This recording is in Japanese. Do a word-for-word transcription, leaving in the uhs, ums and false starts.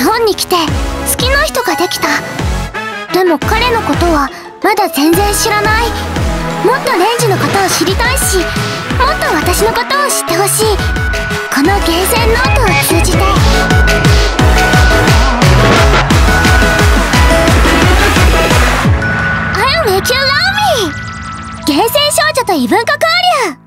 本に来て好きな人ができた。でも彼のことはまだ全然知らない。もっとレンジのことを知りたいし、もっと私のことを知ってほしい。このゲーセンノートを通じて。I'll make you love me! ゲーセン少女と異文化交流。